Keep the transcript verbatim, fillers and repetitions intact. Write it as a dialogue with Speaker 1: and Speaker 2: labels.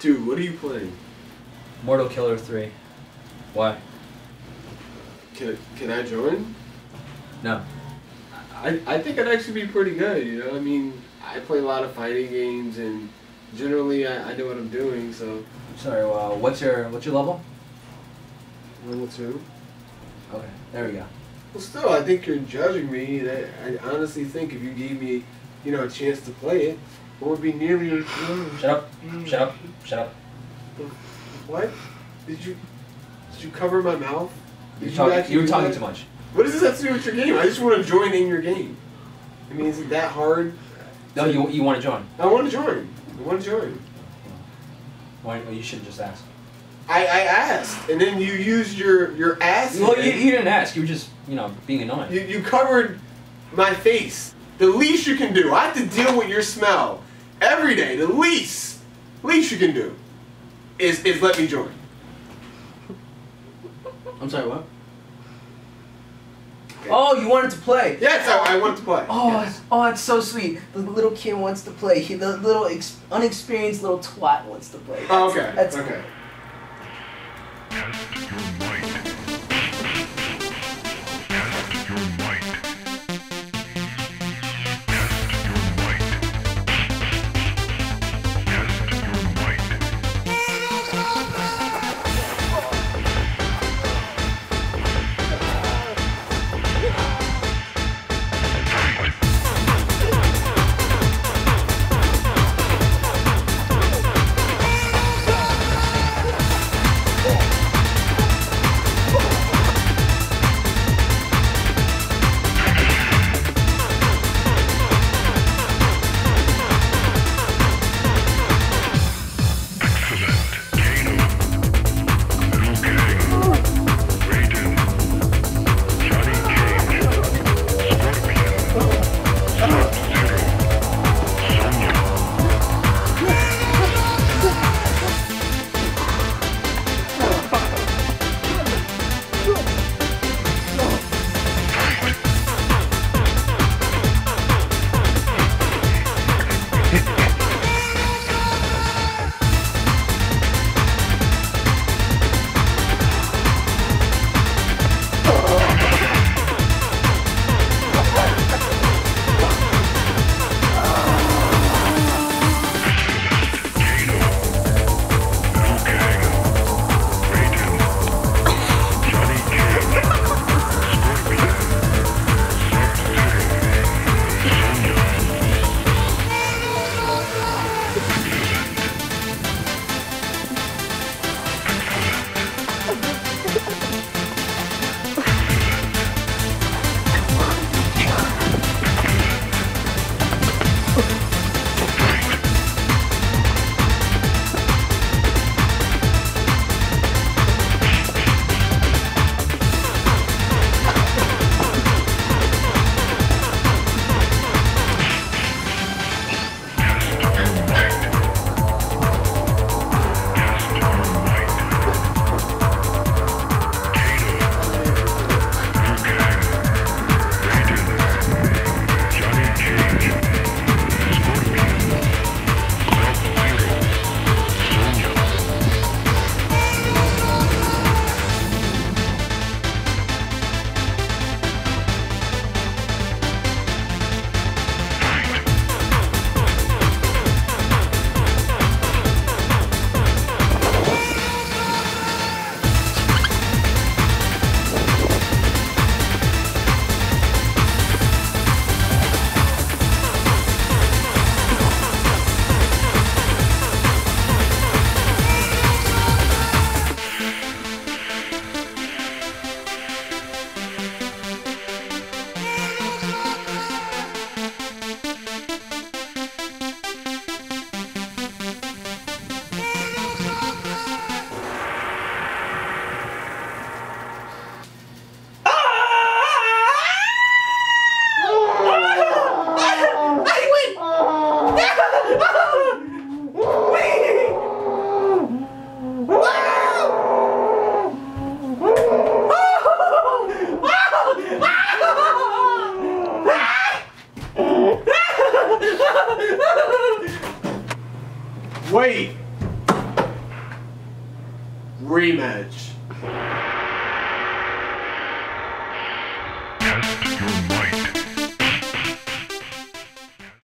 Speaker 1: Dude, what are you playing?
Speaker 2: Mortal Killer three. Why?
Speaker 1: Can, can I join?
Speaker 2: No.
Speaker 1: I, I think I'd actually be pretty good, you know? I mean, I play a lot of fighting games, and generally I, I know what I'm doing, so...
Speaker 2: Sorry, well, what's your what's your level?
Speaker 1: Level two.
Speaker 2: Okay, there we go.
Speaker 1: Well, still, I think you're judging me, and I, I honestly think if you gave me, you know, a chance to play it, it would be nearly as good.
Speaker 2: Shut up. Shut up. Shut up.
Speaker 1: What? Did you... Did you cover my mouth?
Speaker 2: You're
Speaker 1: Did
Speaker 2: talking,
Speaker 1: actually
Speaker 2: you were
Speaker 1: do
Speaker 2: talking
Speaker 1: that?
Speaker 2: too much.
Speaker 1: What does this have to do with your game? I just want to join in your game. I mean, is it that hard?
Speaker 2: No, you you want to join.
Speaker 1: I want to join. I want to join.
Speaker 2: Why? Well, you should just ask.
Speaker 1: I, I asked, and then you used your, your ass.
Speaker 2: Well, you, you didn't ask. You were just, you know, being annoying.
Speaker 1: You, you covered my face. The least you can do. I have to deal with your smell every day. The least, least you can do is, is let me join.
Speaker 2: I'm sorry, what? Okay. Oh, you wanted to play.
Speaker 1: Yes, I, I wanted to play.
Speaker 2: Oh,
Speaker 1: yes.
Speaker 2: oh, it's so sweet. The little kid wants to play. He, the little ex unexperienced little twat wants to play. That's,
Speaker 1: Oh, okay.
Speaker 2: That's
Speaker 1: okay.
Speaker 3: Test your might. Test your might. Test your might. Test your might.
Speaker 1: Wait! rematch.